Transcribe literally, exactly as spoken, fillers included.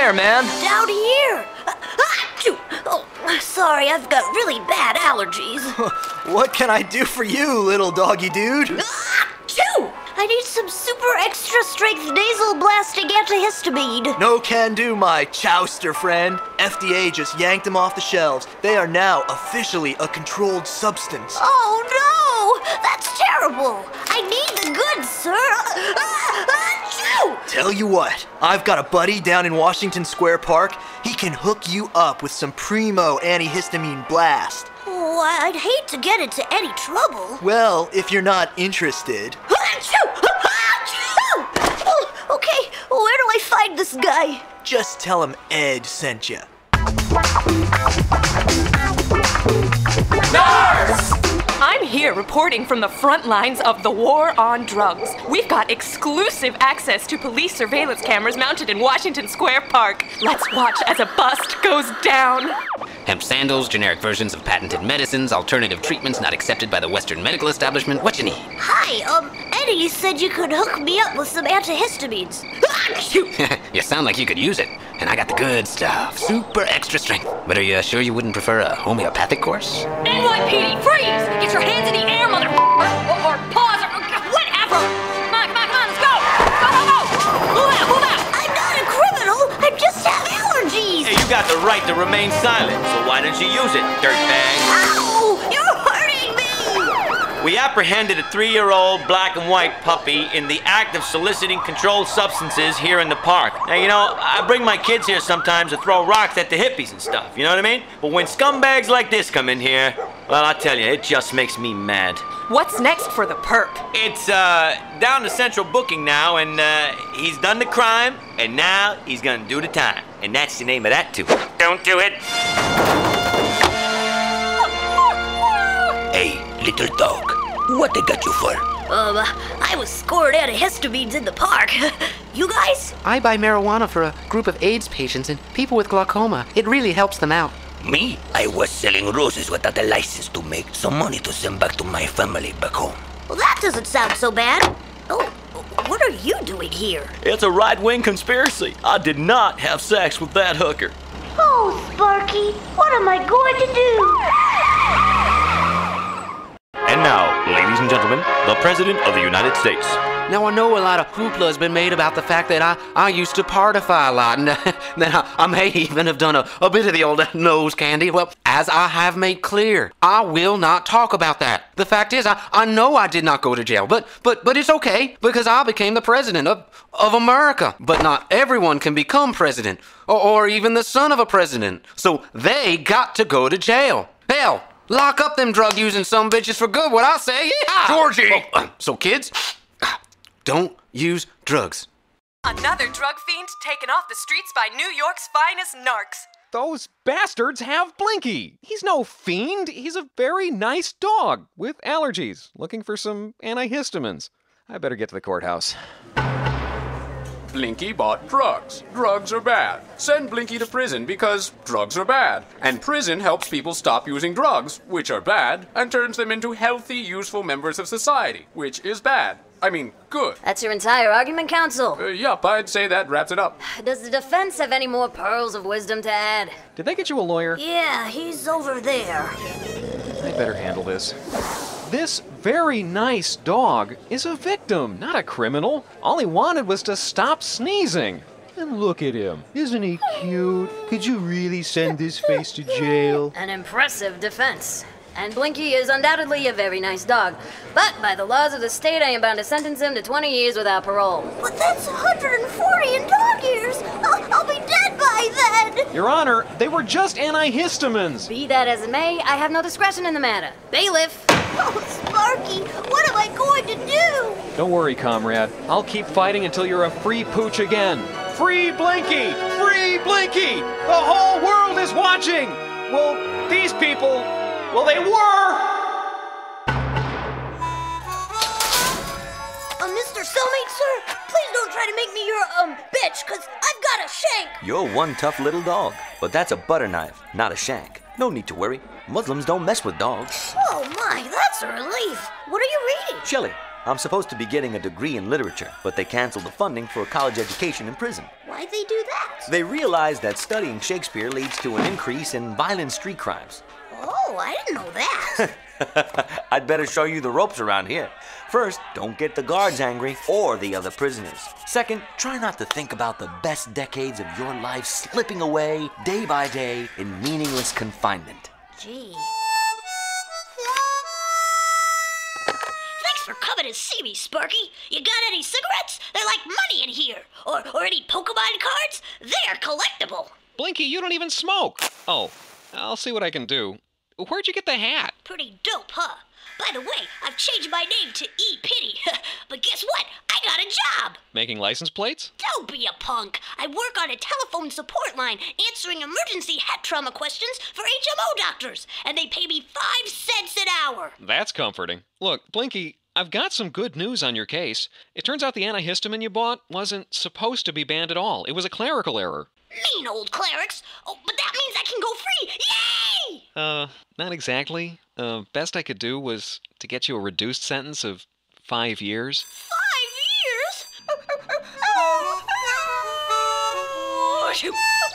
there, man? Down here. Oh, sorry, I've got really bad allergies. What can I do for you, little doggy dude? Achoo! I need some super extra strength nasal blasting antihistamine. No can do, my chowster friend. F D A just yanked them off the shelves. They are now officially a controlled substance. Oh no! That's terrible! I need the goods, sir! Achoo! Tell you what, I've got a buddy down in Washington Square Park. He can hook you up with some primo antihistamine blast. Oh, I'd hate to get into any trouble. Well, if you're not interested. Achoo! Achoo! Oh, okay, where do I find this guy? Just tell him Ed sent you. Nurse! I'm here reporting from the front lines of the war on drugs. We've got exclusive access to police surveillance cameras mounted in Washington Square Park. Let's watch as a bust goes down. Hemp sandals, generic versions of patented medicines, alternative treatments not accepted by the Western medical establishment. What you need? Hi, um, Eddie said you could hook me up with some antihistamines. You sound like you could use it. And I got the good stuff. Super extra strength. But are you sure you wouldn't prefer a homeopathic course? N Y P D, freeze! Get your hands in the air, mother... Or, or, or pause, or whatever! Come on, come on, come on, let's go! Go, go, go! Move out, move out! I'm not a criminal, I just have allergies! Hey, you got the right to remain silent, so why don't you use it, dirtbag? Ow! You're hurting me! We apprehended a three-year-old black and white puppy in the act of soliciting controlled substances here in the park. Now, you know, I bring my kids here sometimes to throw rocks at the hippies and stuff, you know what I mean? But when scumbags like this come in here, well, I tell you, it just makes me mad. What's next for the perp? It's, uh, down to central booking now, and, uh, he's done the crime, and now he's gonna do the time. And that's the name of that, too. Don't do it! Hey, little dog, what they got you for? Um, I was scored antihistamines in the park. You guys? I buy marijuana for a group of AIDS patients and people with glaucoma. It really helps them out. Me? I was selling roses without a license to make some money to send back to my family back home. Well, that doesn't sound so bad. Oh, what are you doing here? It's a right-wing conspiracy. I did not have sex with that hooker. Oh, Sparky, what am I going to do? And now, ladies and gentlemen, the President of the United States. Now, I know a lot of hoopla has been made about the fact that I, I used to partify a lot, and that I, I may even have done a, a bit of the old nose candy. Well, as I have made clear, I will not talk about that. The fact is, I, I know I did not go to jail, but but but it's okay, because I became the president of, of America. But not everyone can become president, or, or even the son of a president. So they got to go to jail. Hell, lock up them drug-using sumbitches for good, what I say, yeah! Georgie! Oh, uh, so kids, don't use drugs. Another drug fiend taken off the streets by New York's finest narcs. Those bastards have Blinky. He's no fiend. He's a very nice dog with allergies, looking for some antihistamines. I better get to the courthouse. Blinky bought drugs. Drugs are bad. Send Blinky to prison because drugs are bad. And prison helps people stop using drugs, which are bad, and turns them into healthy, useful members of society, which is bad. I mean, good. That's your entire argument, counsel? Uh, yup, I'd say that wraps it up. Does the defense have any more pearls of wisdom to add? Did they get you a lawyer? Yeah, he's over there. I better handle this. This very nice dog is a victim, not a criminal. All he wanted was to stop sneezing. And look at him. Isn't he cute? Could you really send this face to jail? An impressive defense. And Blinky is undoubtedly a very nice dog. But by the laws of the state, I am bound to sentence him to twenty years without parole. But that's one hundred forty in dog years! I'll, I'll be dead by then! Your Honor, they were just antihistamines. Be that as it may, I have no discretion in the matter. Bailiff! Oh, Sparky, what am I going to do? Don't worry, comrade. I'll keep fighting until you're a free pooch again. Free Blinky! Free Blinky! The whole world is watching! Well, these people... Well, they were! Uh, Mister Cellmate, sir, please don't try to make me your, um, bitch, because I've got a shank! You're one tough little dog, but that's a butter knife, not a shank. No need to worry. Muslims don't mess with dogs. Oh my, that's a relief. What are you reading? Shelley, I'm supposed to be getting a degree in literature, but they canceled the funding for a college education in prison. Why'd they do that? They realized that studying Shakespeare leads to an increase in violent street crimes. Oh, I didn't know that. I'd better show you the ropes around here. First, don't get the guards angry or the other prisoners. Second, try not to think about the best decades of your life slipping away day by day in meaningless confinement. Gee. Thanks for coming to see me, Sparky. You got any cigarettes? They're like money in here. Or, or any Pokemon cards? They're collectible. Blinky, you don't even smoke. Oh, I'll see what I can do. Where'd you get the hat? Pretty dope, huh? By the way, I've changed my name to E. Pity. But guess what? I got a job. Making license plates? Don't be a punk. I work on a telephone support line answering emergency head trauma questions for H M O doctors. And they pay me five cents an hour. That's comforting. Look, Blinky, I've got some good news on your case. It turns out the antihistamine you bought wasn't supposed to be banned at all. It was a clerical error. Mean old clerics. Oh, but that means I can go free. Yay! Uh, not exactly. Uh, best I could do was to get you a reduced sentence of five years. Five years?